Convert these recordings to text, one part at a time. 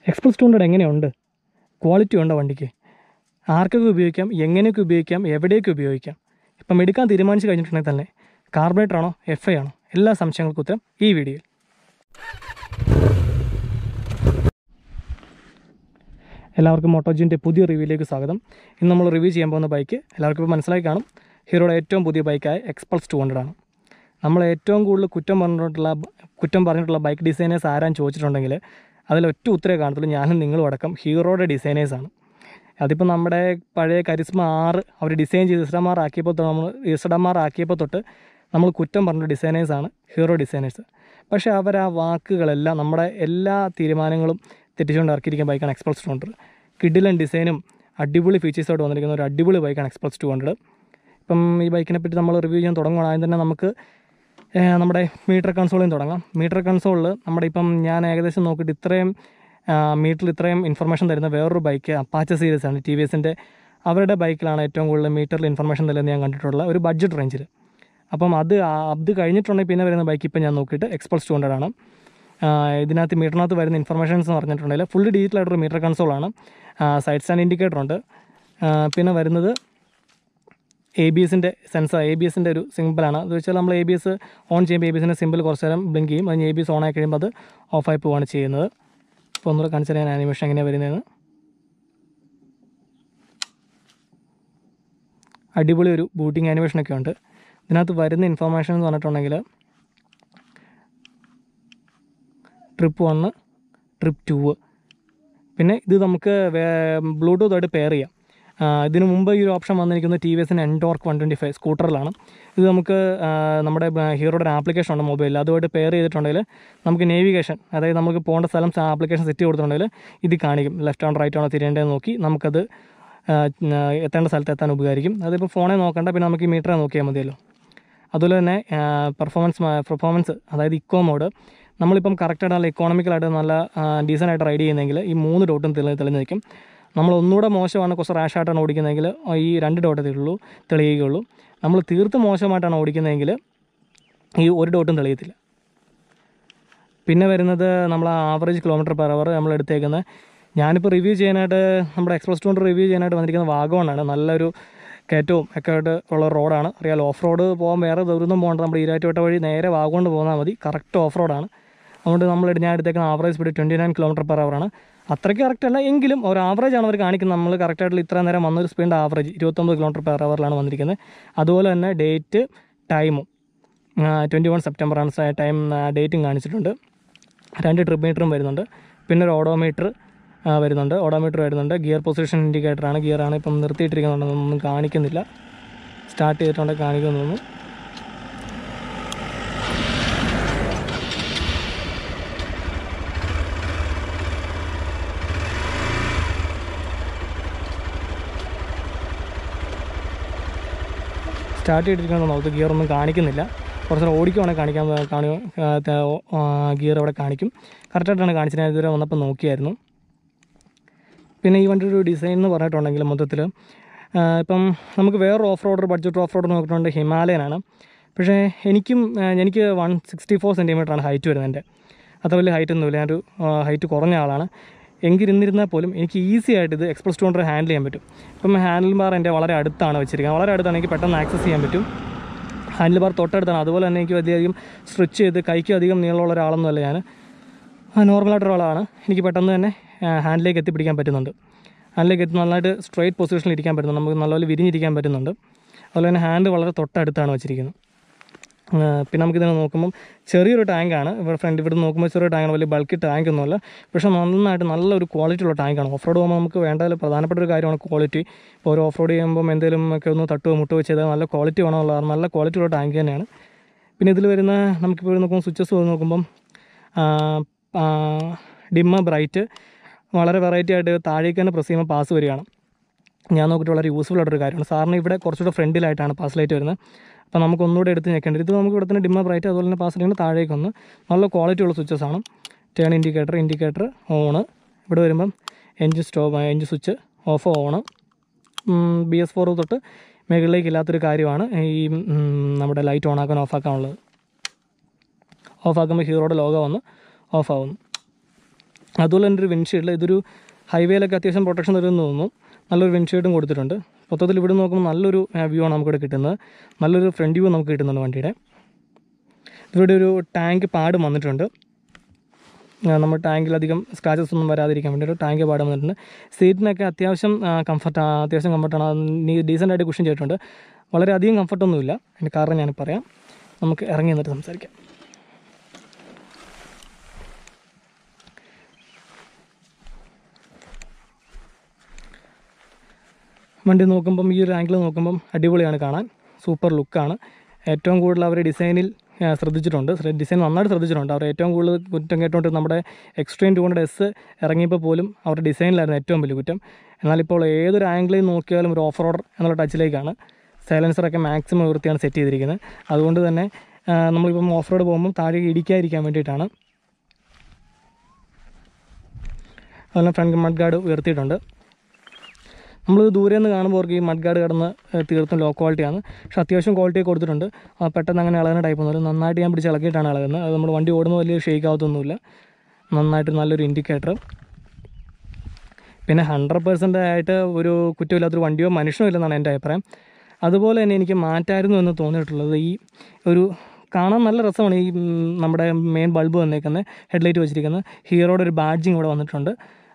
Express 200 എങ്ങനെയുണ്ട്? Quality ഉണ്ടോ വണ്ടിക്ക്? ആർക്കൊക്കെ ഉപയോഗിക്കാം, എങ്ങനെയൊക്കെ ഉപയോഗിക്കാം, എവിടെയൊക്കെ ഉപയോഗിക്കാം? ഇപ്പം എടുക്കാൻ തീരുമാനിച്ച് കഴിഞ്ഞിട്ടുണ്ടെങ്കിൽ തന്നെ കാർബറേറ്റർ ആണോ FI ആണോ? എല്ലാ സംശയങ്ങൾക്കും ഉത്തരം ഈ വീഡിയോയിൽ. എല്ലാവർക്കും മോട്ടോജിൻ്റെ പുതിയ റിവ്യൂയിലേക്ക് സ്വാഗതം. ഇന്ന് നമ്മൾ റിവ്യൂ ചെയ്യാൻ പോകുന്ന ബൈക്ക് എല്ലാവർക്കും ഇപ്പോൾ മനസ്സിലായി കാണും. ഹീറോയുടെ ഏറ്റവും പുതിയ ബൈക്കായ എക്സ്പൾസ് 200 ആണ്. നമ്മൾ ഏറ്റവും കൂടുതൽ കുറ്റം പറഞ്ഞിട്ടുള്ള ബൈക്ക് ഡിസൈനേഴ്സ് ആരാന്ന് ചോദിച്ചിട്ടുണ്ടെങ്കിൽ അതിലൊറ്റ ഉത്തരേ കാണത്തുള്ളൂ, ഞാനും നിങ്ങളും അടക്കം ഹീറോയുടെ ഡിസൈനേഴ്സാണ്. അതിപ്പോൾ നമ്മുടെ പഴയ കരിസ്മ 6 അവർ ഡിസൈൻ ചെയ്ത് ഇസഡമാർ ആക്കിയപ്പോൾ തൊട്ട് നമ്മൾ കുറ്റം പറഞ്ഞ ഡിസൈനേഴ്സാണ് ഹീറോ ഡിസൈനേഴ്സ്. പക്ഷേ അവർ ആ വാക്കുകളെല്ലാം നമ്മുടെ എല്ലാ തീരുമാനങ്ങളും തെറ്റിച്ചുകൊണ്ട് ഇറക്കിയിരിക്കുന്ന ബൈക്കാണ് എക്സ്പൾസ് 200. കിഡിലൻ ഡിസൈനും അടിപൊളി ഫീച്ചേഴ്സോട്ട് വന്നിരിക്കുന്ന ഒരു അടിപൊളി ബൈക്കാണ് എക്സ്പൾസ് 200. ഇപ്പം ഈ ബൈക്കിനെ പറ്റി നമ്മൾ റിവ്യൂ ചെയ്യാൻ തുടങ്ങുകയാണ്. ആദ്യം തന്നെ നമുക്ക് നമ്മുടെ മീറ്റർ കൺസോളിൽ നിന്ന് തുടങ്ങാം. മീറ്റർ കൺസോളിൽ നമ്മുടെ ഇപ്പം ഞാൻ ഏകദേശം നോക്കിയിട്ട് ഇത്രയും മീറ്ററിൽ ഇത്രയും ഇൻഫർമേഷൻ തരുന്ന വേറൊരു ബൈക്ക് അപ്പാച്ച സീരീസാണ്, TVSൻ്റെ. അവരുടെ ബൈക്കിലാണ് ഏറ്റവും കൂടുതൽ മീറ്ററിൽ ഇൻഫർമേഷൻ തരുന്നത് ഞാൻ കണ്ടിട്ടുള്ള ഒരു ബഡ്ജറ്റ് റേഞ്ചിൽ. അപ്പം അത് കഴിഞ്ഞിട്ടുണ്ടെങ്കിൽ പിന്നെ വരുന്ന ബൈക്ക് ഇപ്പം ഞാൻ നോക്കിയിട്ട് എക്സ്പൾസ് 200 ആണ്. ഇതിനകത്ത് മീറ്ററിനകത്ത് വരുന്ന ഇൻഫർമേഷൻസ് എന്ന് പറഞ്ഞിട്ടുണ്ടെങ്കിൽ ഫുള്ളി ഡിജിറ്റൽ ആയിട്ടൊരു മീറ്റർ കൺസോളാണ്. സൈഡ് സ്റ്റാൻഡ് ഇൻഡിക്കേറ്റർ ഉണ്ട്. പിന്നെ വരുന്നത് ABSൻ്റെ സെൻസർ, ABSൻ്റെ ഒരു സിമ്പിളാണ്. അത് വെച്ചാൽ നമ്മൾ ABS ഓൺ ചെയ്യുമ്പോൾ ABSൻ്റെ സിമ്പിൾ കുറച്ച് നേരം ബ്ലിങ്ക് ചെയ്യും. അതിന് ABS ഓൺ ആയി കഴിയുമ്പോൾ അത് ഓഫായി പോവുകയാണ് ചെയ്യുന്നത്. ഇപ്പോൾ ഒന്നുകൂടെ കാണിച്ചാൽ ഞാൻ ആനിമേഷൻ എങ്ങനെയാണ് വരുന്നതെന്ന്. അടിപൊളി ഒരു ബൂട്ടിങ് ആനിമേഷനൊക്കെ ഉണ്ട്. ഇതിനകത്ത് വരുന്ന ഇൻഫർമേഷൻ എന്ന് പറഞ്ഞിട്ടുണ്ടെങ്കിൽ ട്രിപ്പ് 1, ട്രിപ്പ് 2, പിന്നെ ഇത് നമുക്ക് ബ്ലൂടൂത്തായിട്ട് പെയർ ചെയ്യാം. ഇതിനു മുമ്പ് ഈ ഒരു ഓപ്ഷൻ വന്നിരിക്കുന്നത് TVSൻ്റെ എൻടോർക്ക് 125 സ്കൂട്ടറിലാണ്. ഇത് നമുക്ക് നമ്മുടെ ഹീറോയുടെ ആപ്ലിക്കേഷൻ ഉണ്ട് മൊബൈലിൽ, അതുമായിട്ട് പെയർ ചെയ്തിട്ടുണ്ടെങ്കിൽ നമുക്ക് നേവിഗേഷൻ, അതായത് നമുക്ക് പോകേണ്ട സ്ഥലം ആപ്ലിക്കേഷൻ സെറ്റ് കൊടുത്തിട്ടുണ്ടെങ്കിൽ ഇത് കാണിക്കും. ലെഫ്റ്റ് ആണോ റൈറ്റ് ആണോ തിരിയേണ്ടതെന്ന് നോക്കി നമുക്കത് എത്തേണ്ട സ്ഥലത്ത് എത്താൻ ഉപകരിക്കും. അതിപ്പോൾ ഫോണിൽ നോക്കണ്ട, പിന്നെ നമുക്ക് ഈ മീറ്ററെ നോക്കിയാൽ മതിയല്ലോ. അതുപോലെ തന്നെ പെർഫോമൻസ്, അതായത് ഇക്കോ മോഡ്, നമ്മളിപ്പം കറക്റ്റായിട്ട് നല്ല ഇക്കോണമിക്കലായിട്ട് നല്ല ഡീസൻ്റായിട്ട് റൈഡ് ചെയ്യുന്നെങ്കിൽ ഈ 3 ഡോട്ടും തെളിഞ്ഞ് നിൽക്കും. നമ്മൾ ഒന്നുകൂടെ മോശമാണ്, കുറച്ച് റാഷായിട്ടാണ് ഓടിക്കുന്നതെങ്കിൽ ഈ 2 ഡോട്ടേ തെളിയുകയുള്ളൂ. നമ്മൾ തീർത്ത് മോശമായിട്ടാണ് ഓടിക്കുന്നതെങ്കിൽ ഈ 1 ഡോട്ടും തെളിയത്തില്ല. പിന്നെ വരുന്നത് നമ്മൾ ആവറേജ് കിലോമീറ്റർ പെർ അവർ നമ്മൾ എടുത്തേക്കുന്നത്. ഞാനിപ്പോൾ റിവ്യൂ ചെയ്യാനായിട്ട് നമ്മുടെ എക്സ്പ്രസ് 200 റിവ്യൂ ചെയ്യാനായിട്ട് വന്നിരിക്കുന്ന വാഗോണാണ്. നല്ലൊരു കയറ്റവും ഒക്കെ ആയിട്ട് ഉള്ള റോഡാണ്. അറിയാലോ, ഓഫ് റോഡ് പോകാൻ വേറെ ദൂരമൊന്നും പോകേണ്ട, നമ്മുടെ ഈരാറ്റുപേട്ട വഴി നേരെ വാഗോണ്ട് പോന്നാൽ മതി. കറക്റ്റ് ഓഫ് റോഡാണ്. അതുകൊണ്ട് ഞാൻ എടുത്തേക്കുന്ന ആവറേജ് സ്പീഡ് 29 കിലോമീറ്റർ പെർ അവറാണ്. അത്രയ്ക്ക് കറക്റ്റ് അല്ല, എങ്കിലും ഒരു ആവറേജ് ആണ് അവർ കാണിക്കുന്നത്. നമ്മൾ കറക്റ്റായിട്ടുള്ള ഇത്ര നേരം വന്നൊരു സ്പീഡിൻ്റെ ആവറേജ് 29 കിലോമീറ്റർ പെർ അവറിലാണ് വന്നിരിക്കുന്നത്. അതുപോലെ തന്നെ ഡേറ്റ് ടൈമും 21 സെപ്റ്റംബറാണ് ഡേറ്റും കാണിച്ചിട്ടുണ്ട്. 2 ട്രിപ്പ് മീറ്ററും വരുന്നുണ്ട്. പിന്നെ ഒരു ഓഡോമീറ്റർ വരുന്നുണ്ട്. Gear position ഇൻഡിക്കേറ്ററാണ്. ഗിയറാണ് ഇപ്പം നിർത്തിയിട്ടിരിക്കുന്നുണ്ടെന്നൊന്നും കാണിക്കുന്നില്ല. സ്റ്റാർട്ട് ചെയ്തിട്ടുണ്ടെങ്കിൽ കാണിക്കുന്നൊന്നും. സ്റ്റാർട്ട് ചെയ്തിരിക്കുന്നത് നമുക്ക് ഗിയറൊന്നും കാണിക്കുന്നില്ല. കുറച്ച് നേരം ഓടിക്കുവാണെങ്കിൽ ഗിയർ അവിടെ കാണിക്കും. കറക്റ്റായിട്ടാണ് കാണിച്ചത്. ഞാൻ ഇതുവരെ വന്നപ്പോൾ നോക്കിയായിരുന്നു. പിന്നെ ഈ വണ്ടിയുടെ ഒരു ഡിസൈൻ എന്ന് പറഞ്ഞിട്ടുണ്ടെങ്കിൽ മൊത്തത്തിൽ ഇപ്പം നമുക്ക് വേറൊരു ബഡ്ജറ്റ് ഓഫ് റോഡ് നോക്കിയിട്ടുണ്ടെങ്കിൽ ഹിമാലയനാണ്. പക്ഷേ എനിക്ക് 164 സെൻറ്റിമീറ്ററാണ് ഹൈറ്റ് വരുന്നത്. എൻ്റെ അത്ര വലിയ ഹൈറ്റൊന്നുമില്ല, ഞാനൊരു ഹൈറ്റ് കുറഞ്ഞ ആളാണ്. എന്നിരുന്നാൽ പോലും എനിക്ക് ഈസി ആയിട്ട് ഇത് എക്സ്പ്രസ് 200 ഹാൻഡിൽ ചെയ്യാൻ പറ്റും. ഇപ്പം ഹാൻഡിൽ ബാർ എൻ്റെ വളരെ അടുത്താണ് വെച്ചിരിക്കുന്നത്. വളരെ അടുത്താണ്, എനിക്ക് പെട്ടെന്ന് ആക്സസ് ചെയ്യാൻ പറ്റും. ഹാൻഡിൽ ബാർ തൊട്ടടുത്താണ്. അതുപോലെ തന്നെ എനിക്ക് വലിയധികം സ്ട്രെച്ച് ചെയ്ത് കൈക്ക് അധികം നീളമുള്ള ഒരാളൊന്നുമല്ല ഞാൻ, നോർമലായിട്ടൊരാളാണ്. എനിക്ക് പെട്ടെന്ന് തന്നെ ഹാൻഡിലേക്ക് എത്തിപ്പിടിക്കാൻ പറ്റുന്നുണ്ട്. നന്നായിട്ട് സ്ട്രെയിറ്റ് പൊസിഷനിൽ ഇരിക്കാൻ പറ്റുന്നുണ്ട്. നമുക്ക് നല്ലപോലെ വിരിഞ്ഞിരിക്കാൻ പറ്റുന്നുണ്ട്. അതുപോലെ തന്നെ ഹാൻഡ് വളരെ തൊട്ടടുത്താണ് വെച്ചിരിക്കുന്നത്. പിന്നെ നമുക്കിതിനെ നോക്കുമ്പം ചെറിയൊരു ടാങ്കാണ്. ഇവിടെ നോക്കുമ്പോൾ ചെറിയ ടാങ്കാണ്, വലിയ ബൾക്കി ടാങ്കൊന്നുമല്ല. പക്ഷേ നല്ലൊരു ക്വാളിറ്റി ഉള്ള ടാങ്കാണ്. ഓഫ് റോഡ് പോകുമ്പോൾ നമുക്ക് വേണ്ടതിൽ പ്രധാനപ്പെട്ട ഒരു കാര്യമാണ് ക്വാളിറ്റി. ഇപ്പോൾ ഒരു ഓഫ് റോഡ് ചെയ്യുമ്പം എന്തെങ്കിലും ഒക്കെ ഒന്ന് തട്ടുകയോ മുട്ടുകയോ ചെയ്താൽ നല്ല ക്വാളിറ്റി വേണമെന്നുള്ളതാണ്. നല്ല ക്വാളിറ്റി ഉള്ള ടാങ്ക് തന്നെയാണ്. പിന്നെ ഇതിൽ വരുന്ന നമുക്കിപ്പോൾ നോക്കുമ്പോൾ സ്വിച്ചസ് നോക്കുമ്പം ഡിമ്മ ബ്രൈറ്റ് വളരെ വെറൈറ്റി ആയിട്ട് താഴേക്ക് തന്നെ പ്രസ് ചെയ്യുമ്പോൾ പാസ് വരികയാണ്. ഞാൻ നോക്കിയിട്ട് വളരെ യൂസ്ഫുൾ ആയിട്ടൊരു കാര്യമാണ്. സാറിന് ഇവിടെ കുറച്ചുകൂടെ ഫ്രണ്ടിലായിട്ടാണ് പാസ് ലൈറ്റ് വരുന്നത്. അപ്പോൾ നമുക്ക് ഒന്നുകൂടെ എടുത്ത് ഞെക്കേണ്ടത്. ഇത് നമുക്ക് ഇവിടെ തന്നെ ഡിമ്മ ബ്രൈറ്റ്, അതുപോലെ തന്നെ പാസ് ലൈറ്റ് താഴേക്കൊന്ന് നല്ല ക്വാളിറ്റി ഉള്ള സ്വിച്ചസാണ്. Turn indicator on. ഇവിടെ വരുമ്പം engine switch off on. BS4 തൊട്ട് മുകളിലേക്ക് ഇല്ലാത്തൊരു കാര്യമാണ് ഈ നമ്മുടെ ലൈറ്റ് ഓണാക്കാൻ ഓഫാക്കാനുള്ളത്. ഓഫാക്കുമ്പോൾ ഹീറോയുടെ ലോഗോ വന്ന് ഓഫാവുന്നു. അതുപോലെ തന്നെ ഒരു വിൻഷീൽഡിൽ ഇതൊരു ഹൈവേയിലൊക്കെ അത്യാവശ്യം പ്രൊട്ടക്ഷൻ തരുമെന്ന് തോന്നുന്നു. നല്ലൊരു വിൻഷീൽഡും കൊടുത്തിട്ടുണ്ട്. മൊത്തത്തിൽ ഇവിടെ നോക്കുമ്പോൾ നല്ലൊരു വ്യൂ ആണ് നമുക്കിവിടെ കിട്ടുന്നത്. നല്ലൊരു ഫ്രണ്ട് വ്യൂ നമുക്ക് കിട്ടുന്നുണ്ട് വണ്ടിയുടെ. ഇവിടെ ഒരു ടാങ്ക് പാട് വന്നിട്ടുണ്ട്. നമ്മൾ ടാങ്കിലധികം സ്ക്രാച്ചസ് ഒന്നും വരാതിരിക്കാൻ വേണ്ടിയിട്ട് ടാങ്ക് പാട് വന്നിട്ടുണ്ട്. സീറ്റിനൊക്കെ അത്യാവശ്യം കംഫർട്ടാണ്. ഡീസൻ്റായിട്ട് കുഷൻ ചെയ്തിട്ടുണ്ട്. വളരെയധികം കംഫർട്ടൊന്നുമില്ല. അതിൻ്റെ കാരണം ഞാൻ പറയാം. നമുക്ക് ഇറങ്ങി നിന്നിട്ട് സംസാരിക്കാം. വണ്ടി നോക്കുമ്പം ഈ ഒരു ആംഗിൾ നോക്കുമ്പം അടിപൊളിയാണ് കാണാൻ. സൂപ്പർ ലുക്കാണ്. ഏറ്റവും കൂടുതൽ അവർ ഡിസൈനിൽ ശ്രദ്ധിച്ചിട്ടുണ്ട്. ഡിസൈൻ നന്നായിട്ട് ശ്രദ്ധിച്ചിട്ടുണ്ട്. അവർ ഏറ്റവും കൂടുതൽ കുറ്റം കേട്ടുകൊണ്ട് നമ്മുടെ എക്സ്ട്രീം 200S ഇറങ്ങിയപ്പോൾ പോലും അവരുടെ ഡിസൈനിലായിരുന്നു ഏറ്റവും വലിയ കുറ്റം. എന്നാലിപ്പോൾ ഏതൊരു ആംഗിളിൽ നോക്കിയാലും ഒരു ഓഫ് റോഡർ എന്നുള്ള ടച്ചിലേക്കാണ്. സൈലൻസറൊക്കെ മാക്സിമം വൃത്തിയാണ് സെറ്റ് ചെയ്തിരിക്കുന്നത്. അതുകൊണ്ട് തന്നെ നമ്മളിപ്പം ഓഫ് റോഡ് പോകുമ്പം താഴെ ഇടിക്കാതിരിക്കാൻ വേണ്ടിയിട്ടാണ്. അതുപോലെ ഫ്രണ്ട് മഡ് ഗാർഡ് ഉയർത്തിയിട്ടുണ്ട്. നമ്മൾ ദൂരെ നിന്ന് കാണുമ്പോൾ അവർക്ക് ഈ മഡ് ഗാർഡ് കിടന്ന് തീർത്തും ലോ ക്വാളിറ്റിയാണ്. പക്ഷേ അത്യാവശ്യം ക്വാളിറ്റി കൊടുത്തിട്ടുണ്ട്. പെട്ടെന്ന് അങ്ങനെ ഇളകുന്ന ടൈപ്പ് ഒന്നുമില്ല. നന്നായിട്ട് ഞാൻ പിടിച്ച് ഇളക്കിയിട്ടാണ് ഇളകുന്നത്. അത് നമ്മൾ വണ്ടി ഓടുമ്പോൾ വലിയ ഷേക്ക് ആവത്തൊന്നുമില്ല. നന്നായിട്ട് നല്ലൊരു ഇൻഡിക്കേറ്റർ. പിന്നെ 100% ആയിട്ട് ഒരു കുറ്റമില്ലാത്തൊരു വണ്ടിയോ മനുഷ്യനോ ഇല്ലെന്നാണ് എൻ്റെ അഭിപ്രായം. അതുപോലെ തന്നെ എനിക്ക് മാറ്റായിരുന്നു എന്ന് തോന്നിയിട്ടുള്ളത് ഈ ഒരു കാണാൻ നല്ല രസമാണ്. ഈ നമ്മുടെ മെയിൻ ബൾബ് വന്നേക്കുന്നത് ഹെഡ്ലൈറ്റ് വെച്ചിരിക്കുന്നത് ഹീറോയുടെ ഒരു ബാഡ്ജിങ് ഇവിടെ വന്നിട്ടുണ്ട്.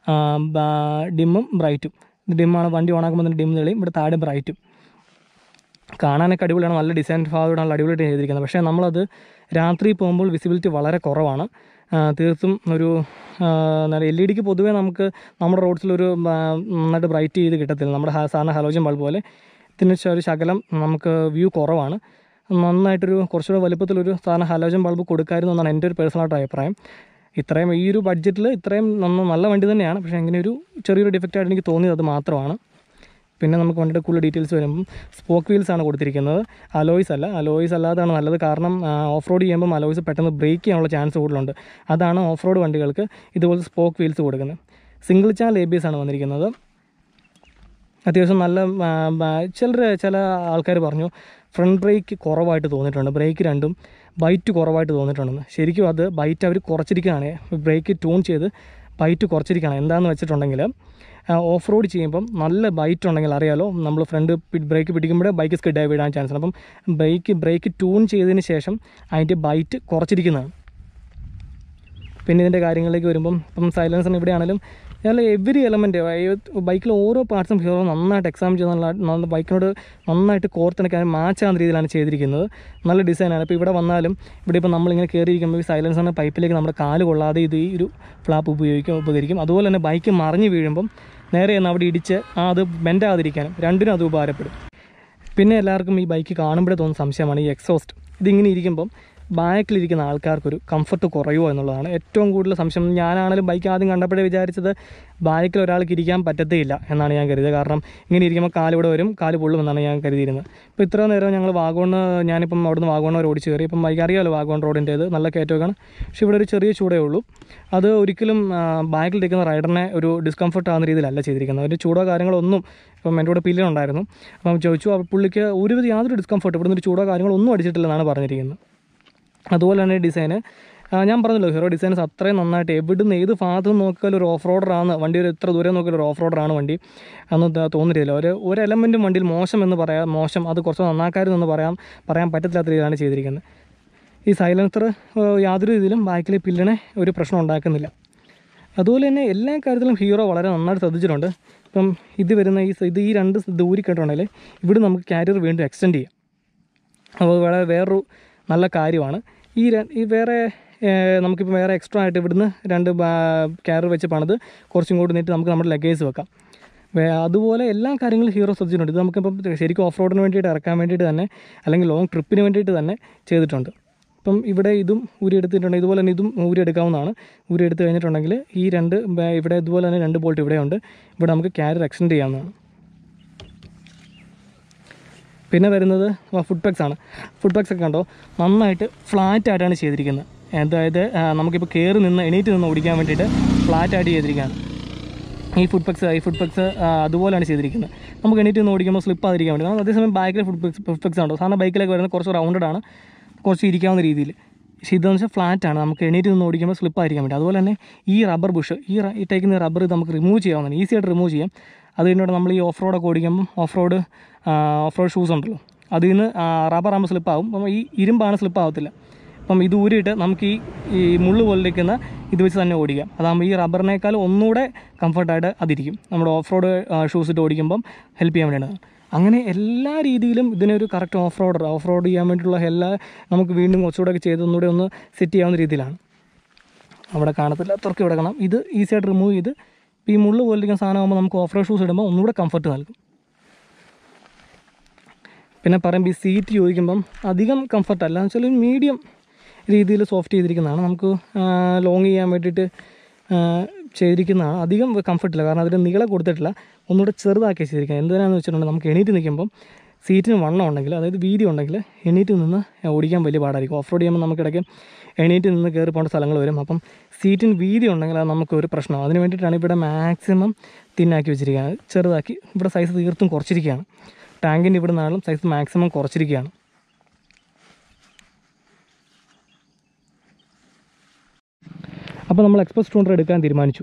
ഡിമ്മും ബ്രൈറ്റും. ഡിമ്മാണ് വണ്ടി ഓണാക്കുമ്പോൾ തന്നെ ഡിം തെളിയും. ഇവിടെ താഴെ ബ്രൈറ്റും. കാണാനൊക്കെ അടിപൊളിയാണ്. നല്ല ഡിസൈൻ ഭാഗത്തോടെ നല്ല അടിപൊളിയായിട്ട് ചെയ്തിരിക്കുന്നത്. പക്ഷേ നമ്മളത് രാത്രി പോകുമ്പോൾ വിസിബിലിറ്റി വളരെ കുറവാണ്. തീർത്തും ഒരു LED പൊതുവേ നമുക്ക് നമ്മുടെ റോഡ്സിലൊരു നന്നായിട്ട് ബ്രൈറ്റ് ചെയ്ത് കിട്ടത്തില്ല. നമ്മുടെ സാധാരണ ഹലോജൻ ബൾബ് പോലെ ഇതിന് ഒരു ശകലം നമുക്ക് വ്യൂ കുറവാണ്. നന്നായിട്ടൊരു കുറച്ചുകൂടെ വലുപ്പത്തിലൊരു സാധാരണ ഹലോജൻ ബൾബ് കൊടുക്കാമായിരുന്നു എന്നാണ് എൻ്റെ ഒരു പേഴ്സണലായിട്ട് അഭിപ്രായം. ഇത്രയും ഈ ഒരു ബഡ്ജറ്റിൽ ഇത്രയും നല്ല വണ്ടി തന്നെയാണ്. പക്ഷേ അങ്ങനെ ഒരു ചെറിയൊരു ഡിഫക്റ്റായിട്ട് എനിക്ക് തോന്നിയത് അത് മാത്രമാണ്. പിന്നെ നമുക്ക് വണ്ടിയുടെ കൂടുതൽ ഡീറ്റെയിൽസ് വരുമ്പം സ്പോക്ക് വീൽസാണ് കൊടുത്തിരിക്കുന്നത്. അലോയ്സ് അല്ല. അലോയ്സ് അല്ലാതാണ് നല്ലത്. കാരണം ഓഫ് റോഡ് ചെയ്യുമ്പം അലോയ്സ് പെട്ടെന്ന് ബ്രേക്ക് ചെയ്യാനുള്ള ചാൻസ് കൂടുതലുണ്ട്. അതാണ് ഓഫ് റോഡ് വണ്ടികൾക്ക് ഇതുപോലെ സ്പോക്ക് വീൽസ് കൊടുക്കുന്നത്. സിംഗിൾ ചാനൽ ABS ആണ് വന്നിരിക്കുന്നത്. അത്യാവശ്യം നല്ല ചില ആൾക്കാർ പറഞ്ഞു ഫ്രണ്ട് ബ്രേക്ക് കുറവായിട്ട് തോന്നിയിട്ടുണ്ട്. ബ്രേക്ക് രണ്ടും ബൈറ്റ് കുറവായിട്ട് തോന്നിയിട്ടുണ്ടെന്ന്. ശരിക്കും അത് ബൈറ്റ് അവർ കുറച്ചിരിക്കുകയാണ്. ബ്രേക്ക് ട്യൂൺ ചെയ്ത് ബൈറ്റ് കുറച്ചിരിക്കുകയാണ്. എന്താണെന്ന് വെച്ചിട്ടുണ്ടെങ്കിൽ ഓഫ് റോഡ് ചെയ്യുമ്പം നല്ല ബൈറ്റ് ഉണ്ടെങ്കിൽ അറിയാലോ, നമ്മൾ ഫ്രണ്ട് ബ്രേക്ക് പിടിക്കുമ്പോഴേ ബൈക്ക് സ്കിഡായി വിടാൻ ചാൻസ് ഉണ്ട്. അപ്പം ബ്രേക്ക് ട്യൂൺ ചെയ്തതിന് ശേഷം അതിൻ്റെ ബൈറ്റ് കുറച്ചിരിക്കുന്നതാണ്. പിന്നെ ഇതിൻ്റെ കാര്യങ്ങളിലേക്ക് വരുമ്പം ഇപ്പം സൈലൻസറിന് ഇവിടെയാണെങ്കിലും നല്ല എവരി എലമെൻറ്റ് ബൈക്കിൽ ഓരോ പാർട്സും ഹീറോ നന്നായിട്ട് എക്സാം ചെയ്ത് ബൈക്കിനോട് നന്നായിട്ട് കോർത്തിണക്കാൻ മാച്ചാകുന്ന രീതിയിലാണ് ചെയ്തിരിക്കുന്നത്. നല്ല ഡിസൈനാണ്. ഇപ്പോൾ ഇവിടെ വന്നാലും ഇവിടെ ഇപ്പോൾ നമ്മളിങ്ങനെ കയറിയിരിക്കുമ്പോൾ ഈ സൈലൻസറിൻ്റെ പൈപ്പിലേക്ക് നമ്മുടെ കാല് കൊള്ളാതെ ഇത് ഈ ഒരു ഫ്ലാപ്പ് ഉപകരിക്കും. അതുപോലെ തന്നെ ബൈക്ക് മറിഞ്ഞ് വീഴുമ്പം നേരെ ഒന്ന് അവിടെ ഇടിച്ച് അത് ബെൻഡാകാതിരിക്കാനും രണ്ടിനും അത് ഉപകാരപ്പെടും. പിന്നെ എല്ലാവർക്കും ഈ ബൈക്ക് കാണുമ്പോഴേ തോന്നുന്ന സംശയമാണ് ഈ എക്സോസ്റ്റ്. ഇതിങ്ങനെ ഇരിക്കുമ്പം ബാക്കിലിരിക്കുന്ന ആൾക്കാർക്കൊരു കംഫർട്ട് കുറയുമോ എന്നുള്ളതാണ് ഏറ്റവും കൂടുതൽ സംശയം. ഞാനാണെങ്കിലും ബൈക്ക് ആദ്യം കണ്ടപ്പോഴേ വിചാരിച്ചത് ബാക്കിൽ ഒരാൾക്ക് ഇരിക്കാൻ പറ്റത്തേയില്ല എന്നാണ് ഞാൻ കരുതിയത്. കാരണം ഇങ്ങനെ ഇരിക്കുമ്പോൾ കാലിവിടെ വരും, കാല് പൊള്ളുമെന്നാണ് ഞാൻ കരുതിയിരുന്നത്. ഇപ്പോൾ ഇത്ര നേരം ഞങ്ങൾ ഞാനിപ്പം അവിടുന്ന് വാഗോൺ വരെ ഓടിച്ച് കയറി. ഇപ്പം ബൈക്ക് അറിയാമല്ലോ വാഗോൺ റോഡിൻ്റേത് നല്ല കയറ്റമൊക്കെയാണ്. പക്ഷേ ഇവിടെ ഒരു ചെറിയ ചൂടേ ഉള്ളൂ. അത് ഒരിക്കലും ബാക്കിലിരിക്കുന്ന റൈഡറിനെ ഒരു ഡിസ്കംഫർട്ട് ആകുന്ന രീതിയിലല്ല ചെയ്തിരിക്കുന്നത്. ഒരു ചൂടോ കാര്യങ്ങളോ ഒന്നും. ഇപ്പം എൻ്റെ കൂടെ പില്ലുണ്ടായിരുന്നു. അപ്പം ചോദിച്ചു, പുള്ളിക്ക് യാതൊരു ഡിസ്കംഫർട്ട് ഇവിടുന്ന് ഒരു ചൂടോ കാര്യങ്ങളോ ഒന്നും അടിച്ചിട്ടില്ലെന്നാണ് പറഞ്ഞിരിക്കുന്നത്. അതുപോലെ തന്നെ ഡിസൈന് ഞാൻ പറഞ്ഞല്ലോ, ഹീറോ ഡിസൈൻസ് അത്രയും നന്നായിട്ട് എവിടുന്ന് ഏത് ഭാഗത്ത് നോക്കിയാലും ഒരു ഓഫ് റോഡറാണ് വണ്ടി. ഒരു എത്ര ദൂരം നോക്കിയാലും ഒരു ഓഫ് റോഡറാണ് വണ്ടി അന്ന് തോന്നിയിട്ടില്ല. ഒരു എലമെൻറ്റും വണ്ടിയിൽ മോശം അത് കുറച്ച് നന്നാക്കാരെന്ന് പറയാൻ പറ്റത്തില്ലാത്ത രീതിയിലാണ് ചെയ്തിരിക്കുന്നത്. ഈ സൈലൻസർ യാതൊരു രീതിയിലും ബാക്കിലെ പില്ലിനെ ഒരു പ്രശ്നം ഉണ്ടാക്കുന്നില്ല. അതുപോലെ തന്നെ എല്ലാ കാര്യത്തിലും ഹീറോ വളരെ നന്നായിട്ട് ശ്രദ്ധിച്ചിട്ടുണ്ട്. ഇപ്പം ഇത് വരുന്ന ഈ രണ്ട് ഊരിക്കെട്ടുണ്ടെങ്കിൽ ഇവിടെ നമുക്ക് കാരിയർ വീണ്ടും എക്സ്റ്റെൻഡ് ചെയ്യാം. അപ്പോൾ വേറൊരു നല്ല കാര്യമാണ്. ഈ വേറെ നമുക്കിപ്പോൾ വേറെ എക്സ്ട്രാ ആയിട്ട് ഇവിടുന്ന് രണ്ട് കാരിയർ വെച്ച് പണിത് കുറച്ചും കൂടി നീട്ടി നമുക്ക് നമ്മുടെ ലഗേജ് വെക്കാം. അതുപോലെ എല്ലാ കാര്യങ്ങളും ഹീറോ ശ്രദ്ധിച്ചിട്ടുണ്ട്. ഇത് നമുക്കിപ്പം ശരിക്കും ഓഫ് റോഡിന് വേണ്ടിയിട്ട് ഇറക്കാൻ വേണ്ടിയിട്ട് തന്നെ അല്ലെങ്കിൽ ലോങ് ട്രിപ്പിന് വേണ്ടിയിട്ട് തന്നെ ചെയ്തിട്ടുണ്ട്. ഇപ്പം ഇവിടെ ഇതും ഊരിയെടുത്തിട്ടുണ്ട്. ഇതുപോലെ തന്നെ ഇതും ഊരിയെടുക്കാവുന്നതാണ്. ഊരിയെടുത്ത് കഴിഞ്ഞിട്ടുണ്ടെങ്കിൽ ഈ ഇവിടെ ഇതുപോലെ തന്നെ 2 ബോൾട്ട് ഇവിടെയുണ്ട്. ഇവിടെ നമുക്ക് കാരിയർ എക്സ്റ്റെൻഡ് ചെയ്യാവുന്നതാണ്. പിന്നെ വരുന്നത് ഫുഡ് പെക്സ് ആണ്. ഫുഡ് പെക്സ് ഒക്കെ കണ്ടോ, നന്നായിട്ട് ഫ്ലാറ്റായിട്ടാണ് ചെയ്തിരിക്കുന്നത്. അതായത് നമുക്കിപ്പോൾ എണീറ്റ് നിന്ന് ഓടിക്കാൻ വേണ്ടിയിട്ട് ഫ്ലാറ്റായിട്ട് ചെയ്തിരിക്കുകയാണ് ഈ ഫുഡ് പെക്സ് അതുപോലെയാണ് ചെയ്തിരിക്കുന്നത്. നമുക്ക് എണീറ്റ് നിന്ന് ഓടിക്കുമ്പോൾ സ്ലിപ്പ് ആതിരിക്കാൻ വേണ്ടി. അതേസമയം ബാക്കിലെ ഫുഡ് പെക്സ് ഉണ്ടോ, സാധാരണ ബൈക്കിലേക്ക് വരുന്നത് കുറച്ച് റൗണ്ടഡാണ്, കുറച്ച് ഇരിക്കാവുന്ന രീതിയിൽ. പക്ഷേ ഇതെന്ന് വെച്ചാൽ ഫ്ലാറ്റാണ്, നമുക്ക് എണീറ്റ് നിന്ന് ഓടിക്കുമ്പോൾ സ്ലിപ്പായിരിക്കാൻ വേണ്ടി. അതുപോലെ തന്നെ ഈ റബ്ബർ ബുഷ്, ഈ ഇട്ടേക്കുന്ന റബ്ബർ നമുക്ക് റിമൂവ് ചെയ്യാവുന്നതാണ്, ഈസി ആയിട്ട് റിമൂവ് ചെയ്യാം. അത് കഴിഞ്ഞിട്ട് നമ്മൾ ഈ ഓഫ് റോഡൊക്കെ ഓടിക്കുമ്പം ഓഫ് റോഡ് ഷൂസ് ഉണ്ടല്ലോ, അതിൽ നിന്ന് റബ്ബർ ആകുമ്പോൾ സ്ലിപ്പാകും. അപ്പം ഈ ഇരുമ്പാണ് സ്ലിപ്പാകത്തില്ല. അപ്പം ഇത് ഊരിയിട്ട് നമുക്ക് ഈ മുള്ളു പോലിരിക്കുന്ന ഇത് വെച്ച് തന്നെ ഓടിക്കാം. അതാകുമ്പോൾ ഈ റബ്ബറിനേക്കാൾ ഒന്നുകൂടെ കംഫർട്ടായിട്ട് അതിരിക്കും, നമ്മുടെ ഓഫ് റോഡ് ഷൂസ് ഇട്ട് ഓടിക്കുമ്പം ഹെൽപ്പ് ചെയ്യാൻ വേണ്ടിയിട്ടാണ്. അങ്ങനെ എല്ലാ രീതിയിലും ഇതിനൊരു കറക്റ്റ് ഓഫ് റോഡ് ചെയ്യാൻ വേണ്ടിയിട്ടുള്ള എല്ലാ നമുക്ക് വീണ്ടും കുറച്ചുകൂടെയൊക്കെ ചെയ്ത് ഒന്നുകൂടെ ഒന്ന് സെറ്റ് ചെയ്യാവുന്ന രീതിയിലാണ്. അവിടെ കാണത്തില്ല, തുറക്കി ഇവിടെ കാണാം. ഇത് ഈസി ആയിട്ട് റിമൂവ് ചെയ്ത് ഈ മുള്ളു പോലിരിക്കുന്ന സാധനമാകുമ്പോൾ നമുക്ക് ഓഫ് റോഡ് ഷൂസ് ഇടുമ്പോൾ ഒന്നുകൂടെ കംഫർട്ട് നൽകും. പിന്നെ പറയുമ്പോൾ ഈ സീറ്റ് ചോദിക്കുമ്പം അധികം കംഫർട്ടല്ല, എന്ന് വെച്ചാൽ മീഡിയം രീതിയിൽ സോഫ്റ്റ് ചെയ്തിരിക്കുന്നതാണ്. നമുക്ക് ലോങ് ചെയ്യാൻ വേണ്ടിയിട്ട് ചെയ്തിരിക്കുന്നതാണ്. അധികം കംഫർട്ടില്ല, കാരണം അതിന് നീളം കൊടുത്തിട്ടില്ല, ഒന്നുകൂടെ ചെറുതാക്കി ചെയ്തിരിക്കുക. എന്തിനാണെന്ന് വെച്ചിട്ടുണ്ടെങ്കിൽ നമുക്ക് എണീറ്റ് നിൽക്കുമ്പം സീറ്റിന് വണ്ണം ഉണ്ടെങ്കിൽ, അതായത് വീതി ഉണ്ടെങ്കിൽ എണീറ്റ് നിന്ന് ഓടിക്കാൻ വലിയ പാടായിരിക്കും. ഓഫ് റോഡ് ചെയ്യുമ്പോൾ നമുക്കിടയ്ക്ക് എണീറ്റ് നിന്ന് കയറി പോകേണ്ട സ്ഥലങ്ങൾ വരും. അപ്പം സീറ്റിന് വീതി ഉണ്ടെങ്കിൽ അത് നമുക്കൊരു പ്രശ്നമാണ്. അതിന് വേണ്ടിയിട്ടാണ് ഇവിടെ മാക്സിമം തിന്നാക്കി വെച്ചിരിക്കുകയാണ്, ചെറുതാക്കി. ഇവിടെ സൈസ് തീർത്തും കുറച്ചിരിക്കുകയാണ്. ടാങ്കിൻ്റെ ഇവിടെ നിന്നാലും സൈസ് മാക്സിമം കുറച്ചിരിക്കുകയാണ്. അപ്പോൾ നമ്മൾ എക്സ്പ്രസ് ടൂണ്ടർ എടുക്കാൻ തീരുമാനിച്ചു.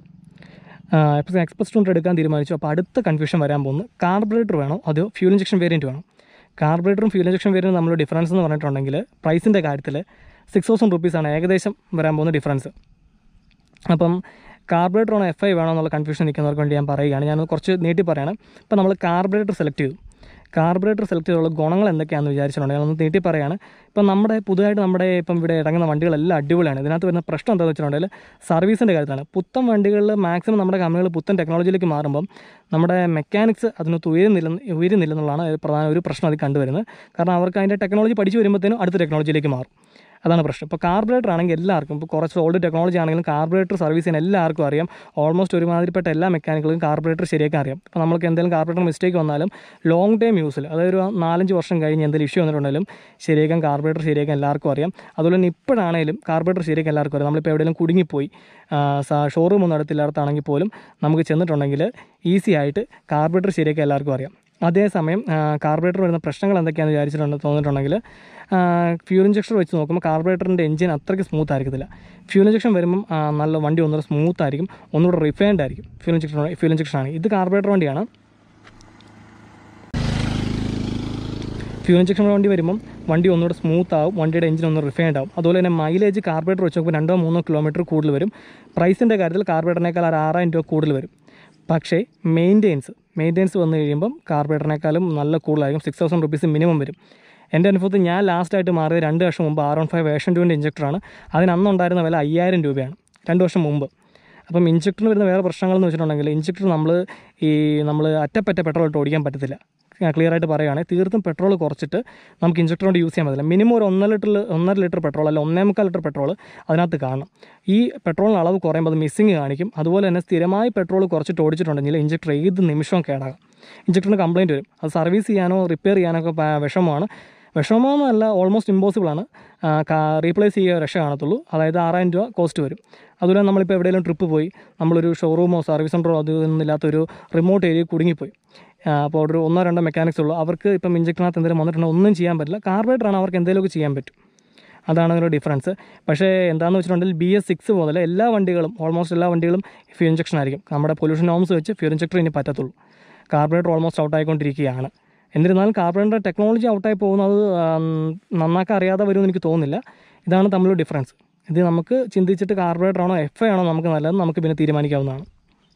അപ്പോൾ അടുത്ത കൺഫ്യൂഷൻ വരാൻ പോകുന്നത് കാർബറേറ്റർ വേണോ അതോ ഫ്യൂൽ ഇഞ്ചക്ഷൻ വേരിയൻറ്റ് വേണോ. കാർബറേറ്ററും ഫ്യൂൽ ഇഞ്ചക്ഷൻ വേരിയൻറ്റും നമ്മൾ ഡിഫറൻസ് എന്ന് പറഞ്ഞിട്ടുണ്ടെങ്കിൽ പ്രൈസിൻ്റെ കാര്യത്തിൽ 6,000 റുപ്പീസാണ് ഏകദേശം വരാൻ പോകുന്ന ഡിഫറൻസ്. അപ്പം കാർബറേറ്റർ ആണോ FI വേണോ എന്നുള്ള കൺഫ്യൂഷൻ നിൽക്കുന്നവർക്ക് വേണ്ടി ഞാൻ പറയുകയാണ്. ഞാൻ കുറച്ച് നീട്ടി പറയുകയാണ്. ഇപ്പോൾ നമ്മൾ കാർബറേറ്റർ സെലക്ട് ചെയ്തു. കാർബറേറ്റർ സെലക്ട് ചെയ്തുള്ള ഗുണങ്ങൾ എന്തൊക്കെയാണെന്ന് വിചാരിച്ചിട്ടുണ്ടെങ്കിൽ ഒന്ന് നീട്ടി പറയുകയാണ്. ഇപ്പം പുതുതായിട്ട് ഇപ്പം ഇവിടെ ഇറങ്ങുന്ന വണ്ടികളെല്ലാം അടിപൊളിയാണ്. ഇതിനകത്ത് വരുന്ന പ്രശ്നം എന്താണെന്ന് വെച്ചിട്ടുണ്ടെങ്കിൽ സർവീസിൻ്റെ കാര്യത്തിലാണ്. പുത്തൻ വണ്ടികളിൽ മാക്സിമം നമ്മുടെ കമ്പനികൾ പുത്തൻ ടെക്നോളജിയിലേക്ക് മാറുമ്പം നമ്മുടെ മെക്കാനിക്സ് അതിനകത്ത് ഉയരുന്നില്ലെന്നുള്ളതാണ് പ്രധാന ഒരു പ്രശ്നം അതിൽ കണ്ടുവരുന്നത്. കാരണം അവർക്ക് അതിൻ്റെ ടെക്നോളജി പഠിച്ചു വരുമ്പോഴത്തേനും അടുത്ത ടെക്നോളജിയിലേക്ക് മാറും. അതാണ് പ്രശ്നം. ഇപ്പോൾ കാർബറേറ്റർ ആണെങ്കിൽ എല്ലാവർക്കും, ഇപ്പോൾ കുറച്ച് ഓൾഡ് ടെക്നോളജി ആണെങ്കിലും കാർബറേറ്റർ സർവീസ് ചെയ്യാൻ എല്ലാവർക്കും അറിയാം. ഓൾമോസ്റ്റ് ഒരുമാതിരിപ്പെട്ട എല്ലാ മെക്കാനിക്കലും കാർബറേറ്റർ ശരിയാക്കാൻ അറിയാം. ഇപ്പോൾ നമുക്ക് എന്തെങ്കിലും കാർബറേറ്റർ മിസ്റ്റേക്ക് വന്നാലും ലോങ് ടൈം യൂസിൽ, അതായത് ഒരു 4-5 വർഷം കഴിഞ്ഞ് എന്തെങ്കിലും ഇഷ്യൂ വന്നിട്ടുണ്ടെങ്കിലും കാർബറേറ്റർ ശരിയാക്കാൻ എല്ലാവർക്കും അറിയാം. അതുപോലെ തന്നെ ഇപ്പോഴാണെങ്കിലും കാർബറേറ്റർ ശരിയാക്കാൻ എല്ലാവർക്കും അറിയാം. നമ്മളിപ്പോൾ എവിടെയെങ്കിലും കുടുങ്ങിപ്പോയി ഷോറൂം ഒന്നും അടുത്തില്ലാത്താണെങ്കിൽ പോലും നമുക്ക് ചെന്നിട്ടുണ്ടെങ്കിൽ ഈസി ആയിട്ട് കാർബറേറ്റർ ശരിയാക്കാൻ എല്ലാവർക്കും അറിയാം. അതേസമയം കാർബറേറ്റർ വരുന്ന പ്രശ്നങ്ങൾ എന്തൊക്കെയാണെന്ന് തോന്നിയിട്ടുണ്ടെങ്കിൽ ഫ്യൂൽ ഇഞ്ചക്ഷൻ വെച്ച് നോക്കുമ്പോൾ കാർബറേറ്ററിൻ്റെ എഞ്ചിൻ അത്രയ്ക്ക് സ്മൂത്ത് ആയിരിക്കത്തില്ല. ഫ്യൂൽ ഇഞ്ചക്ഷൻ വരുമ്പം നല്ല വണ്ടി ഒന്നുകൂടെ സ്മൂത്ത് ആയിരിക്കും, ഒന്നുകൂടെ റിഫൈൻഡ് ആയിരിക്കും. ഫ്യൂൽ ഇഞ്ചക്ഷൻ ആണ്. ഇത് കാർബറേറ്റർ വണ്ടിയാണ്. ഫ്യൂൽ ഇഞ്ചക്ഷൻ വണ്ടി വരുമ്പം വണ്ടി ഒന്നുകൂടെ സ്മൂത്ത് ആവും, വണ്ടിയുടെ എഞ്ചിൻ ഒന്ന് റിഫൈൻഡ് ആവും. അതുപോലെ തന്നെ മൈലേജ് കാർബറേറ്റർ വെച്ച് നോക്കുമ്പോൾ 2-3 കിലോമീറ്റർ കൂടുതൽ വരും. പ്രൈസിൻ്റെ കാര്യത്തിൽ കാർബറേറ്ററിനേക്കാൾ 6,000 രൂപ കൂടുതൽ വരും. പക്ഷേ മെയിൻ്റെനൻസ് വന്നു കഴിയുമ്പം കാർബറേറ്ററിനേക്കാളും നല്ല കൂടുതലായിരിക്കും. 6,000 റുപ്പീസ് മിനിമം വരും. എൻ്റെ അനുഭവത്തിൽ ഞാൻ ലാസ്റ്റായിട്ട് മാറിയത് 2 വർഷം മുമ്പ് R15 വേർഷൻ 2ൻ്റെ ഇഞ്ചക്ടറാണ്. അന്നുണ്ടായിരുന്ന വില 5,000 രൂപയാണ് 2 വർഷം മുമ്പ്. അപ്പം ഇഞ്ചക്ടറിന് വരുന്ന വേറെ പ്രശ്നങ്ങളെന്ന് വെച്ചിട്ടുണ്ടെങ്കിൽ ഇഞ്ചക്ടർ നമ്മൾ അറ്റപ്പറ്റ പെട്രോൾ ഇട്ട് ഓടിക്കാൻ പറ്റത്തില്ല. ക്ലിയർ ആയിട്ട് പറയുകയാണെങ്കിൽ തീർത്തും പെട്രോൾ കുറച്ചിട്ട് നമുക്ക് ഇഞ്ചക്ടർ കൊണ്ട് യൂസ് ചെയ്യാൻ പറ്റില്ല. മിനിമം ഒരു 1.5 ലിറ്റർ പെട്രോൾ അല്ല 1.25 ലിറ്റർ പെട്രോൾ അതിനകത്ത് കാണണം. ഈ പെട്രോളിന് അളവ് കുറയുമ്പോൾ അത് മിസ്സിങ് കാണിക്കും. അതുപോലെ തന്നെ സ്ഥിരമായി പെട്രോൾ കുറച്ചിട്ട് ഓടിച്ചിട്ടുണ്ടെങ്കിൽ ഇഞ്ചക്ടർ ഏത് നിമിഷവും കേടാകാം. ഇഞ്ചക്ടറിന് കംപ്ലയിൻറ്റ് വരും. അത് സർവീസ് ചെയ്യാനോ റിപ്പയർ ചെയ്യാനൊക്കെ വിഷമമൊന്നുമല്ല, ഓൾമോസ്റ്റ് ഇമ്പോസിബിളാണ്. റീപ്ലേസ് ചെയ്യുക രക്ഷ കാണത്തുള്ളൂ. അതായത് 6,000 രൂപ കോസ്റ്റ് വരും. അതുപോലെ നമ്മളിപ്പോൾ എവിടെയെങ്കിലും ട്രിപ്പ് പോയി നമ്മളൊരു ഷോറൂമോ സർവീസ് സെൻ്ററോ അതൊന്നുമില്ലാത്തൊരു റിമോട്ട് ഏരിയയിൽ കുടുങ്ങിപ്പോയി, അപ്പോൾ ഒരു 1-2 മെക്കാനിക്സ് ഉള്ളൂ. അവർക്ക് ഇപ്പം ഇഞ്ചക്ടറിനകത്ത് എന്തെങ്കിലും വന്നിട്ടുണ്ടോ ഒന്നും ചെയ്യാൻ പറ്റില്ല. കാർബറേറ്ററാണ്, അവർക്ക് എന്തെങ്കിലുമൊക്കെ ചെയ്യാൻ പറ്റും. അതാണ് അതിൻ്റെ ഡിഫറൻസ്. പക്ഷേ എന്താണെന്ന് വെച്ചിട്ടുണ്ടെങ്കിൽ BS6 പോലെ ഓൾമോസ്റ്റ് എല്ലാ വണ്ടികളും ഫ്യൂൽ ഇഞ്ചക്ഷൻ ആയിരിക്കും. നമ്മുടെ പൊല്യൂഷൻ നോംസ് വെച്ച് ഫ്യൂൽ ഇഞ്ചക്ടർ ഇനി പറ്റത്തുള്ളൂ. കാർബറേറ്റർ ഓൾമോസ്റ്റ് ഔട്ടായിക്കൊണ്ടിരിക്കുകയാണ്. എന്നിരുന്നാലും കാർബറേറ്റർ ടെക്നോളജി ഔട്ടായി പോകുന്നത് നന്നാക്കാൻ അറിയാതെ വരുമെന്ന് എനിക്ക് തോന്നുന്നില്ല. ഇതാണ് തമ്മിലുള്ള ഡിഫറൻസ്. ഇത് നമുക്ക് ചിന്തിച്ചിട്ട് കാർബറേറ്റർ ആണോ FI ആണോ നമുക്ക് നല്ലതെന്ന് നമുക്ക് പിന്നെ തീരുമാനിക്കാവുന്നതാണ്.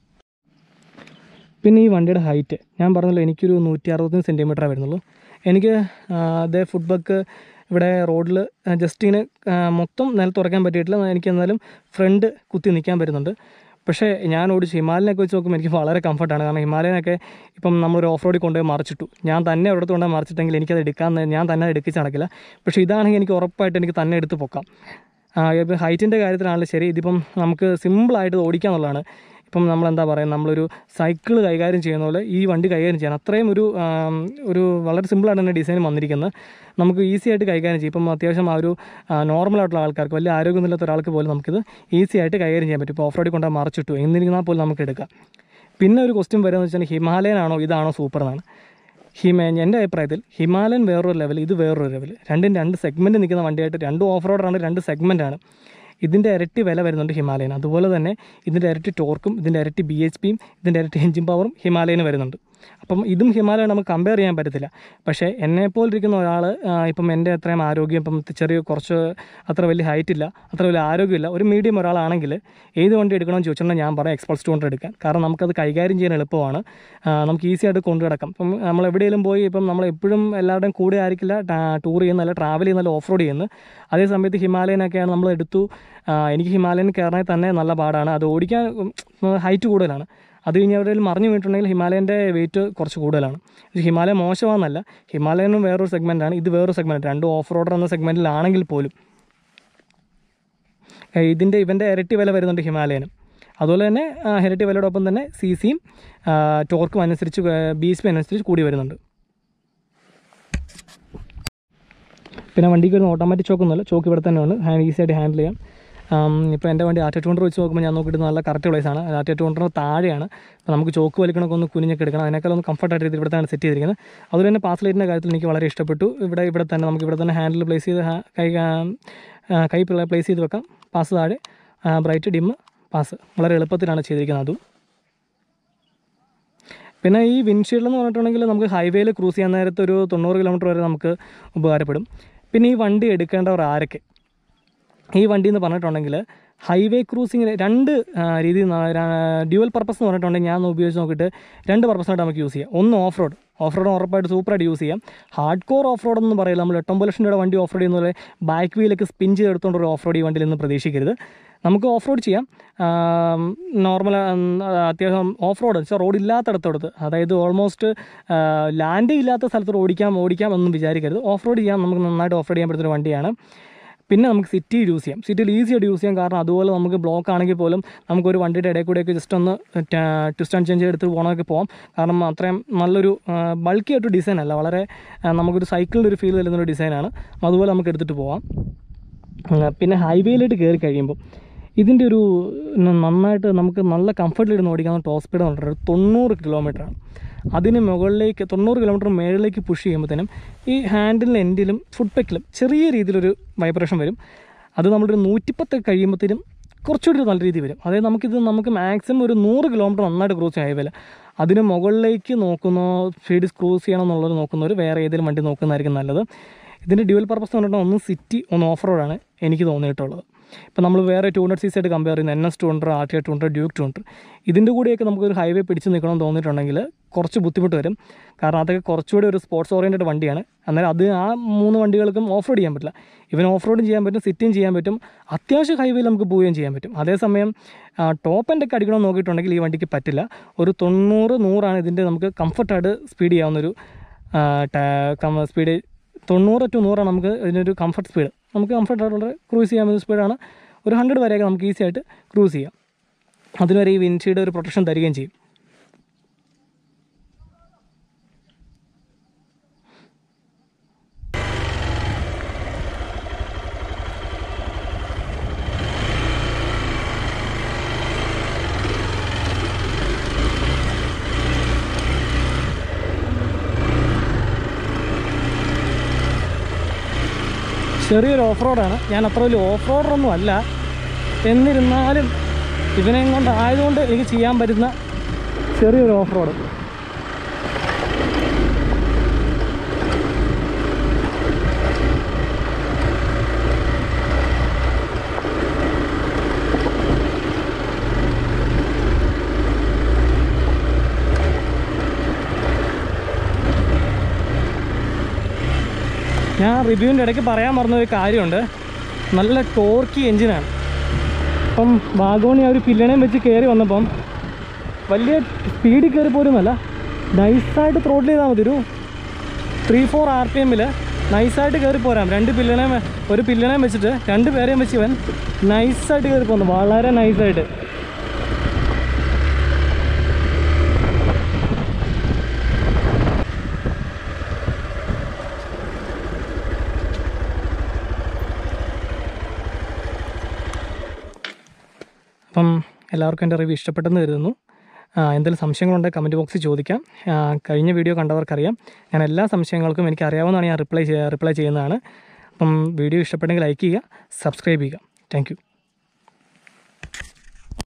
പിന്നെ ഈ വണ്ടിയുടെ ഹൈറ്റ് ഞാൻ പറഞ്ഞല്ലോ, എനിക്കൊരു 165 സെൻറ്റിമീറ്ററേ വരുന്നുള്ളൂ. എനിക്ക് അതേ ഫുട്ബക്ക് ഇവിടെ റോഡിൽ ജസ്റ്റ് ഇങ്ങനെ മൊത്തം നിലത്ത് ഉറക്കാൻ പറ്റിയിട്ടില്ല. എനിക്ക് എന്നാലും ഫ്രണ്ട് കുത്തി നിൽക്കാൻ പറ്റുന്നുണ്ട്. പക്ഷേ ഞാൻ ഓടിച്ച് ഹിമാലയനൊക്കെ വെച്ച് നോക്കുമ്പോൾ എനിക്ക് വളരെ കംഫർട്ടാണ്. കാരണം ഹിമാലയനൊക്കെ ഇപ്പം നമ്മളൊരു ഓഫ് റോഡിൽ കൊണ്ടുപോയി മറിച്ചിട്ടു, ഞാൻ തന്നെ ഒരിടത്ത് കൊണ്ടുപോയി മറിച്ചിട്ടെങ്കിൽ എനിക്കത് ഞാൻ തന്നെ എടുക്കിച്ച് നടക്കില്ല. പക്ഷേ ഇതാണെങ്കിൽ എനിക്ക് ഉറപ്പായിട്ട് എനിക്ക് തന്നെ എടുത്ത് പൊക്കാം. ഇപ്പം ഹൈറ്റിൻ്റെ കാര്യത്തിലാണെങ്കിലും ശരി, ഇതിപ്പം നമുക്ക് സിമ്പിളായിട്ട് ഓടിക്കാമെന്നുള്ളതാണ്. ഇപ്പം നമ്മളെന്താ പറയുക, നമ്മളൊരു സൈക്കിൾ കൈകാര്യം ചെയ്യുന്ന പോലെ ഈ വണ്ടി കൈകാര്യം ചെയ്യാൻ അത്രയും ഒരു വളരെ സിമ്പിളായിട്ട് തന്നെ ഡിസൈൻ വന്നിരിക്കുന്നത്. നമുക്ക് ഈസി ആയിട്ട് കൈകാര്യം ചെയ്യും. ഇപ്പം അത്യാവശ്യം ഒരു നോർമലായിട്ടുള്ള ആൾക്കാർക്ക്, വലിയ ആരോഗ്യമൊന്നുമില്ലാത്ത ഒരാൾക്ക് പോലും നമുക്കിത് ഈസി ആയിട്ട് കൈകാര്യം ചെയ്യാൻ പറ്റും. ഇപ്പോൾ ഓഫ് റോഡിൽ കൊണ്ടുപോയി മറിച്ചിട്ടു എന്നിരിക്കുന്നാൽ പോലും നമുക്ക് എടുക്കാം. പിന്നെ ഒരു ക്വസ്റ്റ്യൻ വരുന്നത് വെച്ചാൽ ഹിമാലയനാണോ ഇതാണോ സൂപ്പർ എന്നാണ്. എൻ്റെ അഭിപ്രായത്തിൽ ഹിമാലയൻ വേറൊരു ലെവൽ, ഇത് വേറൊരു ലെവൽ. രണ്ടും രണ്ട് സെഗ്മെൻറ്റ് നിൽക്കുന്ന വണ്ടിയായിട്ട്, രണ്ടും ഓഫ് റോഡാണ്, രണ്ട് സെഗ്മെൻറ്റാണ്. ഇതിൻ്റെ ഇരട്ടി വില വരുന്നുണ്ട് ഹിമാലയൻ. അതുപോലെ തന്നെ ഇതിൻ്റെ ഇരട്ടി ടോർക്കും ഇതിൻ്റെ ഇരട്ടി BHPയും ഇതിൻ്റെ ഇരട്ടി എഞ്ചിൻ പവറും ഹിമാലയന് വരുന്നുണ്ട്. അപ്പം ഇതും ഹിമാലയൻ നമുക്ക് കമ്പയർ ചെയ്യാൻ പറ്റത്തില്ല. പക്ഷേ എന്നെപ്പോലിരിക്കുന്ന ഒരാൾ, ഇപ്പം എൻ്റെ അത്രയും ആരോഗ്യം, ഇപ്പം കുറച്ച് അത്ര വലിയ ഹൈറ്റ് ഇല്ല, അത്ര വലിയ ആരോഗ്യമില്ല, ഒരു മീഡിയം ഒരാളാണെങ്കിൽ ഏത് വണ്ടി എടുക്കണമെന്ന് ചോദിച്ചിട്ടുണ്ടെങ്കിൽ ഞാൻ പറയാം എക്സ്പൾസ് 200 എടുക്കാൻ. കാരണം നമുക്കത് കൈകാര്യം ചെയ്യാൻ എളുപ്പമാണ്, നമുക്ക് ഈസി ആയിട്ട് കൊണ്ടു കിടക്കാം. ഇപ്പം നമ്മൾ എവിടെയെങ്കിലും പോയി, ഇപ്പം നമ്മളെപ്പോഴും എല്ലാവരുടെയും കൂടെ ആയിരിക്കില്ല ടൂർ ചെയ്യുന്നതല്ല, ട്രാവൽ ചെയ്യുന്നതല്ല, ഓഫ് റോഡ് ചെയ്യുന്നത്. അതേ സമയത്ത് ഹിമാലയനൊക്കെയാണ് നമ്മൾ എടുത്തു. എനിക്ക് ഹിമാലയൻ കയറണേ തന്നെ നല്ല പാടാണ്, അത് ഓടിക്കാൻ ഹൈറ്റ് കൂടുതലാണ്. അത് കഴിഞ്ഞ് എവിടെയെങ്കിലും മറിഞ്ഞു വീണിട്ടുണ്ടെങ്കിൽ ഹിമാലയൻ്റെ വെയിറ്റ് കുറച്ച് കൂടുതലാണ്. ഹിമാലയൻ മോശമാണെന്നല്ല, ഹിമാലയനും വേറൊരു സെഗ്മെൻറ്റാണ്, ഇത് വേറൊരു സെഗ്മെൻറ്റ്. രണ്ടും ഓഫ് റോഡർ എന്ന സെഗ്മെൻറ്റിലാണെങ്കിൽ പോലും ഇവൻ്റെ ഇരട്ടി വില വരുന്നുണ്ട് ഹിമാലയനും. അതുപോലെ തന്നെ ഇരട്ടി വിലയോടൊപ്പം തന്നെ CCയും ടോർക്കും അനുസരിച്ച് BHP അനുസരിച്ച് കൂടി വരുന്നുണ്ട്. പിന്നെ വണ്ടിക്ക് വരുന്ന ഓട്ടോമാറ്റിക് ചോക്കൊന്നുമല്ല, ചോക്ക് ഇവിടെ തന്നെയാണ്, ഈസി ആയിട്ട് ഹാൻഡിൽ ചെയ്യാം. ഇപ്പോൾ എൻ്റെ വണ്ടി RT 200 വെച്ച് നോക്കുമ്പോൾ ഞാൻ നോക്കിയിട്ട് നല്ല കറക്റ്റ് പ്ലേസാണ്. RT 200 താഴെയാണ്. അപ്പോൾ നമുക്ക് ചോക്ക് വലിക്കണമൊക്കെ ഒന്ന് കുനിഞ്ഞൊക്കെ എടുക്കണം, അതിനേക്കാൾ ഒന്ന് കംഫർട്ടായിട്ട് രീതിയിൽ ഇവിടെ തന്നെ സെറ്റ് ചെയ്തിരിക്കുന്നത്. അതുപോലെ തന്നെ പാസ് ലൈറ്റിൻ്റെ കാര്യത്തിൽ എനിക്ക് വളരെ ഇഷ്ടപ്പെട്ടു. ഇവിടെ തന്നെ നമുക്ക് ഇവിടെ തന്നെ ഹാൻഡിൽ പ്ലേസ് ചെയ്ത് കൈ പ്ലേസ് ചെയ്ത് വെക്കാം. പാസ് താഴെ, ബ്രൈറ്റ്, ഡിം, പാസ് വളരെ എളുപ്പത്തിലാണ് ചെയ്തിരിക്കുന്നത്. അതും പിന്നെ ഈ വിൻഷീൽഡ് എന്ന് പറഞ്ഞിട്ടുണ്ടെങ്കിൽ നമുക്ക് ഹൈവേയിൽ ക്രൂസ് ചെയ്യാൻ നേരത്തെ ഒരു 90 കിലോമീറ്റർ വരെ നമുക്ക് ഉപകാരപ്പെടും. പിന്നെ ഈ വണ്ടി എടുക്കേണ്ടവർ ആരൊക്കെ? ഈ വണ്ടി എന്ന് പറഞ്ഞിട്ടുണ്ടെങ്കിൽ ഹൈവേ ക്രൂസിങ്ങിന് രണ്ട് രീതിയിൽ ഡ്യുവൽ പർപ്പസ് എന്ന് പറഞ്ഞിട്ടുണ്ടെങ്കിൽ ഞാൻ ഉപയോഗിച്ച് നോക്കിയിട്ട് രണ്ട് പർപ്പസായിട്ട് നമുക്ക് യൂസ് ചെയ്യാം. ഒന്ന് ഓഫ് റോഡ് ഉറപ്പായിട്ട് സൂപ്പറായിട്ട് യൂസ് ചെയ്യാം. ഹാർഡ് കോർ ഓഫ് റോഡ് എന്ന് പറയില്ല, നമ്മൾ 8-9 ലക്ഷം രൂപയുടെ വണ്ടി ഓഫ് റോഡ് ചെയ്യുന്ന പോലെ ബാക്ക് വീലൊക്കെ സ്പിൻ ചെയ്തെടുത്തുകൊണ്ട് ഒരു ഓഫ് റോഡ് ഈ വണ്ടിയിൽ നിന്ന് പ്രതീക്ഷിക്കരുത്. നമുക്ക് ഓഫ് റോഡ് ചെയ്യാം, നോർമൽ അത്യാവശ്യം ഓഫ് റോഡ് വെച്ചാൽ റോഡ് ഇല്ലാത്തടത്തോടത്ത്, അതായത് ഓൾമോസ്റ്റ് ലാൻഡ് ഇല്ലാത്ത സ്ഥലത്ത് ഓടിക്കാം എന്നും വിചാരിക്കരുത്. ഓഫ് റോഡ് ചെയ്യാം, നമുക്ക് നന്നായിട്ട് ഓഫ് റോഡ് ചെയ്യാൻ പറ്റുന്നൊരു വണ്ടിയാണ്. പിന്നെ നമുക്ക് സിറ്റിയിൽ യൂസ് ചെയ്യാം, സിറ്റിയിൽ ഈസി ആയിട്ട് യൂസ് ചെയ്യാം. കാരണം അതുപോലെ നമുക്ക് ബ്ലോക്ക് ആണെങ്കിൽ പോലും നമുക്കൊരു വണ്ടിയുടെ ഇടയിൽ കൂടെയൊക്കെ ജസ്റ്റ് ഒന്ന് ട്വിസ്റ്റ് ആൻഡ് ചേഞ്ച് എടുത്ത് പോകണമെങ്കിൽ പോകാം. കാരണം അത്രയും നല്ലൊരു ബൾക്കി ആയിട്ടൊരു ഡിസൈൻ അല്ല, വളരെ നമുക്കൊരു സൈക്കിളിൻ്റെ ഒരു ഫീൽ തരുന്നൊരു ഡിസൈനാണ്. അതുപോലെ നമുക്ക് എടുത്തിട്ട് പോകാം. പിന്നെ ഹൈവേയിലോട്ട് കയറി കഴിയുമ്പോൾ ഇതിൻ്റെ ഒരു നന്നായിട്ട് നമുക്ക് നല്ല കംഫർട്ടിലിരുന്ന് ഓടിക്കാവുന്ന ടോപ്പ് സ്പീഡ് എന്ന് പറഞ്ഞിട്ട് 90 കിലോമീറ്ററാണ്. അതിന് മുകളിലേക്ക് 90 കിലോമീറ്റർ മേളിലേക്ക് പുഷ് ചെയ്യുമ്പോഴത്തേനും ഈ ഹാൻഡിലിൻ്റെ എൻഡിലും ഫുഡ് പെക്കിലും ചെറിയ രീതിയിലൊരു വൈബ്രേഷൻ വരും. അത് നമ്മളൊരു 110 കഴിയുമ്പോഴത്തേനും കുറച്ചുകൂടി നല്ല രീതിയിൽ വരും. അതായത് നമുക്ക് മാക്സിമം ഒരു 100 കിലോമീറ്റർ നന്നായിട്ട് ക്രൂസ് ചെയ്യാൻ ഹൈവേയിൽ. അതിന് മുകളിലേക്ക് സ്പീഡ് ക്രൂസ് ചെയ്യണം എന്നുള്ളത് നോക്കുന്നവർ വേറെ ഏതെങ്കിലും വണ്ടി നോക്കുന്നതായിരിക്കും നല്ലത്. ഇതിൻ്റെ ഡ്യുവൽ പർപ്പസ് എന്ന് പറഞ്ഞാൽ ഒന്ന് സിറ്റി, ഒന്ന് ഓഫ് റോഡാണ് എനിക്ക് തോന്നിയിട്ടുള്ളത്. ഇപ്പോൾ നമ്മൾ വേറെ 200cc ആയിട്ട് കമ്പയർ ചെയ്യുന്ന NS 200, RT 200, ഡ്യൂക്ക് 200, ഇതിൻ്റെ കൂടെയൊക്കെ നമുക്കൊരു ഹൈവേ പിടിച്ച് നിൽക്കണമെന്ന് തോന്നിയിട്ടുണ്ടെങ്കിൽ കുറച്ച് ബുദ്ധിമുട്ട് വരും. കാരണം അതൊക്കെ കുറച്ചുകൂടി ഒരു സ്പോർട്സ് ഓറിയൻറ്റഡ് വണ്ടിയാണ്. അന്നേരം അത് ആ 3 വണ്ടികൾക്കും ഓഫ് റോഡ് ചെയ്യാൻ പറ്റില്ല. ഓഫ് റോഡും ചെയ്യാൻ പറ്റും, സിറ്റിയും ചെയ്യാൻ പറ്റും, അത്യാവശ്യം ഹൈവേയിൽ നമുക്ക് പോവുകയും ചെയ്യാൻ പറ്റും. അതേസമയം ടോപ്പ് എൻഡൊക്കെ അടിക്കണമെന്ന് നോക്കിയിട്ടുണ്ടെങ്കിൽ ഈ വണ്ടിക്ക് പറ്റില്ല. ഒരു 90-100 ഇതിൻ്റെ നമുക്ക് കംഫർട്ടായിട്ട് സ്പീഡ് ചെയ്യാവുന്നൊരു സ്പീഡ്. 90-100 നമുക്ക് ഇതിനൊരു കംഫർട്ട് സ്പീഡ്, നമുക്ക് കംഫർട്ടായിട്ടുള്ള ക്രൂസ് ചെയ്യാവുന്ന സ്പീഡാണ്. ഒരു 100 വരെയൊക്കെ നമുക്ക് ഈസി ആയിട്ട് ക്രൂസ് ചെയ്യാം. അതിനുവരെ ഈ വിൻഷീൽഡ് ഒരു പ്രൊട്ടക്ഷൻ തരികയും ചെയ്യും. ചെറിയൊരു ഓഫ് റോഡാണ്, ഞാൻ അത്ര വലിയ ഓഫ് റോഡറൊന്നും അല്ല. എന്നിരുന്നാലും ഇവനെയും കൊണ്ട് ആയതുകൊണ്ട് എനിക്ക് ചെയ്യാൻ പറ്റുന്ന ചെറിയൊരു ഓഫ് റോഡ്. ഞാൻ റിവ്യൂവിൻ്റെ ഇടയ്ക്ക് പറയാൻ മറന്നൊരു കാര്യമുണ്ട്, നല്ല ടോർക്കി എൻജിനാണ്. അപ്പം വാഗോണി ആ ഒരു പില്ലണയും വെച്ച് കയറി വന്നപ്പം വലിയ സ്പീഡിൽ കയറി പോരുന്നല്ല, നൈസായിട്ട് ത്രോട്ടിൽ ചെയ്താൽ മതി. ഒരു 3-4 RPM നൈസായിട്ട് കയറി പോരാം. ഒരു പില്ലണയും വെച്ചിട്ട് 2 പേരെയും വെച്ച് ഇവൻ നൈസായിട്ട് കയറി പോകുന്നു, വളരെ നൈസായിട്ട്. അപ്പം എല്ലാവർക്കും എൻ്റെ റിവ്യൂ ഇഷ്ടപ്പെട്ടെന്ന് കരുതുന്നു. എന്തെങ്കിലും സംശയങ്ങളുണ്ടെങ്കിൽ കമൻറ്റ് ബോക്സിൽ ചോദിക്കാം. കഴിഞ്ഞ വീഡിയോ കണ്ടവർക്കറിയാം, ഞാൻ എല്ലാ സംശയങ്ങൾക്കും എനിക്ക് അറിയാവുന്നതാണ് ഞാൻ റിപ്ലൈ ചെയ്യുന്നതാണ്. അപ്പം വീഡിയോ ഇഷ്ടപ്പെട്ടെങ്കിൽ ലൈക്ക് ചെയ്യുക, സബ്സ്ക്രൈബ് ചെയ്യുക. Thank U.